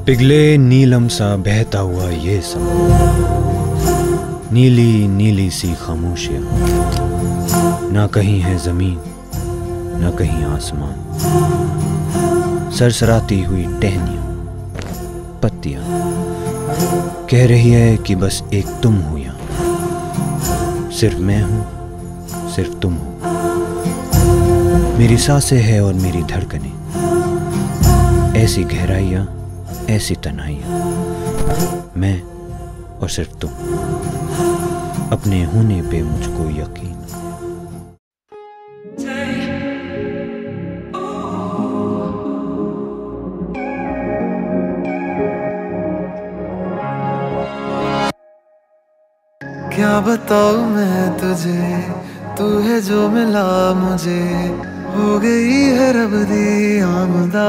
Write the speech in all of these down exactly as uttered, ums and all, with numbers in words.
पिघले नीलम सा बहता हुआ ये समा, नीली नीली सी खामोशियां, ना कहीं है जमीन ना कहीं आसमान, सरसराती हुई टहनियां पत्तियां कह रही है कि बस एक तुम हो यहाँ, सिर्फ मैं हूं सिर्फ तुम हो। मेरी सांसें है और मेरी धड़कनें, ऐसी गहराइयां ऐसी तन्हाइयां, मैं और सिर्फ तुम, अपने होने पे मुझको यकीन। क्या बताऊं मैं तुझे, तू है जो मिला मुझे, हो गई है रब दी आमदा।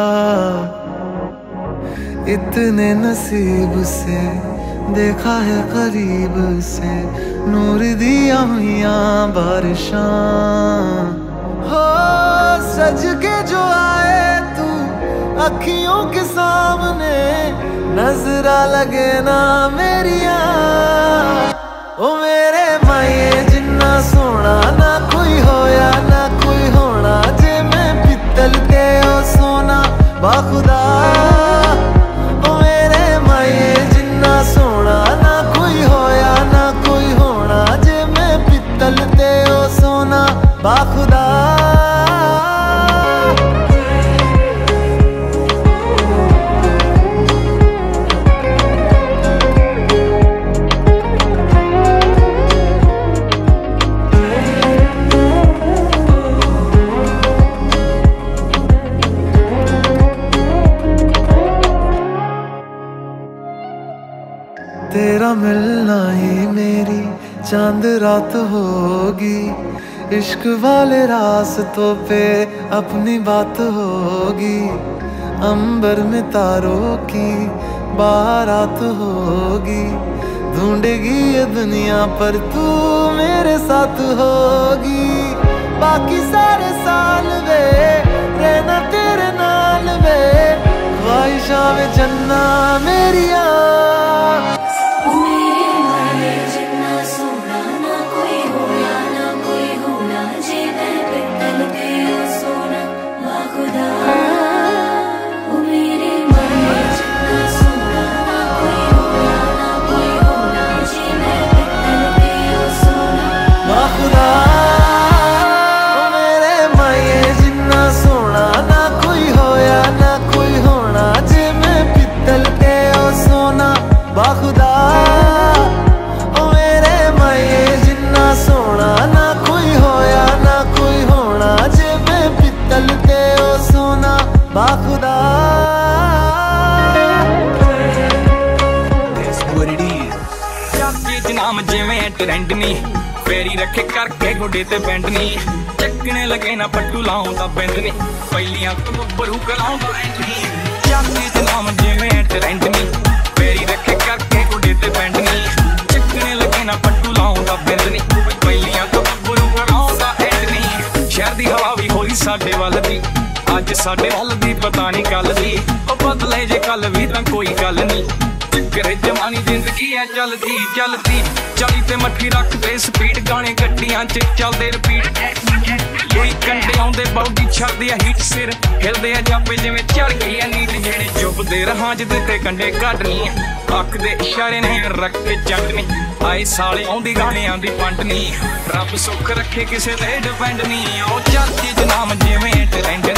इतने नसीब से देखा है करीब से, नूर दिया हुआ बारिशां। हो सज के जो आए तू अखियों के सामने, नजरा लगे ना मेरिया। ओ मेरे माये जिन्ना सोना ना कोई होया ना कोई होना, जे मैं पित्तल ते ओ सोना बाखुदा। ओ मेरे माये जिन्ना सोना ना कोई होया ना कोई होना, जे मैं पित्तल ते ओ सोना बाखुदा। तेरा मिलना ही मेरी चांद रात होगी, इश्क वाले रास्तों पे अपनी बात होगी। अंबर में तारों की बारात होगी, ढूंढेगी ये दुनिया पर तू मेरे साथ होगी। बाकी सारे साल वे रहना तेरे नाल वे, ख्वाहिशां वे जन्ना मेरिया। बाखुदा ओ मेरे माये जिन्ना सोना ना कोई होया ना कोई होना, जे मैं पित्तल ते ओ सोना बाखुदा। नाम जिवें ट्रेंड नी, फेरी रखे करके गुड्डे ते बैंड नी, चकने लगे ना पट्टू लाऊं दा बैंड नी, पहलियां तो बरू कराऊं दा एंड नी। जाके नाम जिवें ट्रेंड नी, फेरी रखे करके गुड्डे ते बैंड नी, चकने लगे ना पट्टू लाऊं दा बैंड नी, पहलियां तो बरू कराऊं दा एंड नी। शहर दी हवा भी होई साडे वल दी, अज साडे वल दी पता नहीं कल दी, ओ बदले जे कल भी तां कोई गल नी। चक्कर जवानी जिंदगी है चलती चलती, चाली ते मट्ठी रख ते स्पीड, गाने गड्डियां च चलदे रिपीट। कोई कंडे आउंदे बॉडी छड़दी है हीट, सिर हिलदे आ जापे जिवें चढ़ गई है नीट। जेड़े चुभदे रहां च ते कंडे कड्डनी, अख दे इशारे ने रख के चटनी, आए साले आउंदी गाणियां दी पंड नी, रब सुख रखे किसे ते डिपेंड नी। ओ चलती जनाम जिवें ट्रेंड